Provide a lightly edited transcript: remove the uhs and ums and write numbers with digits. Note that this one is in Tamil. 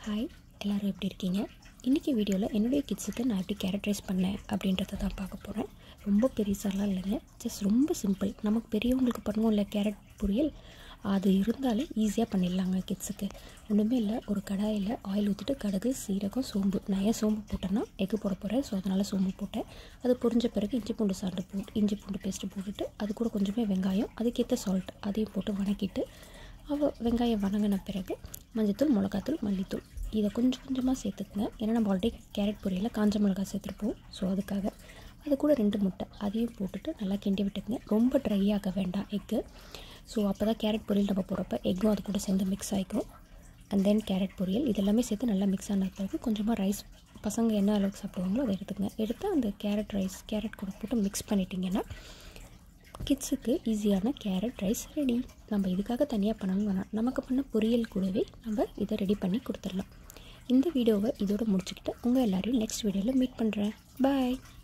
ஹாய், எல்லோரும் எப்படி இருக்கீங்க? இன்றைக்கி வீடியோவில் என்னுடைய கிட்ஸுக்கு நான் எப்படி கேரட் ரைஸ் பண்ணேன் அப்படின்றத தான் பார்க்க போகிறேன். ரொம்ப பெருசாலாம் இல்லைங்க, ஜஸ்ட் ரொம்ப சிம்பிள். நமக்கு பெரியவங்களுக்கு பண்ணுவோம் இல்லை கேரட் பொரியல், அது இருந்தாலே ஈஸியாக பண்ணிடலாங்க கிட்ஸுக்கு. ஒன்றுமே இல்லை, ஒரு கடாயில் ஆயில் ஊற்றிட்டு கடுகு, சீரகம், சோம்பு. நான் ஏன் சோம்பு போட்டேன்னா எக்கு போட போகிறேன், ஸோ அதனால் சோம்பு போட்டேன். அது பொரிஞ்ச பிறகு இஞ்சி பூண்டு பேஸ்ட்டு போட்டுட்டு அது கூட கொஞ்சமே வெங்காயம், அதுக்கேற்ற சால்ட் அதையும் போட்டு வதக்கிட்டு வெங்காயம் வதங்கின பிறகு மஞ்சத்தூள், மிளகாத்தூள், மல்லித்தூள் இதை கொஞ்சம் கொஞ்சமாக சேர்த்துக்குங்க. ஏன்னா நம்ம ஆல்ரெடி கேரட் பொரியலில் காஞ்ச மிளகாய் சேர்த்துருப்போம், ஸோ அதுக்காக. அது கூட 2 முட்டை அதையும் போட்டுட்டு நல்லா கிண்டி விட்டுக்குங்க. ரொம்ப ட்ரை ஆக வேண்டாம் எக்கு. ஸோ அப்போ தான் கேரட் பொரியல் நம்ம போடுறப்ப எக்கும் அது கூட சேர்ந்து மிக்ஸ் ஆகிக்கும். அண்ட் தென் கேரட் பொரியல் இதெல்லாமே சேர்த்து நல்லா மிக்ஸ் ஆன பிறகு கொஞ்சமாக ரைஸ், பசங்க என்ன அளவுக்கு சாப்பிடுவாங்களோ அதை எடுத்துக்கங்க. எடுத்து அந்த கேரட் கூட போட்டு மிக்ஸ் பண்ணிட்டீங்கன்னா கிட்ஸுக்கு ஈஸியான கேரட் ரைஸ் ரெடி. நம்ம இதுக்காக தனியாக பண்ணணும் வேணாம், நமக்கு பண்ண பொரியல் கூடவே நம்ம இதை ரெடி பண்ணி கொடுத்துடலாம். இந்த வீடியோவை இதோடு முடிச்சுக்கிட்டு உங்கள் எல்லோரையும் நெக்ஸ்ட் வீடியோவில் மீட் பண்ணுறேன். பாய்.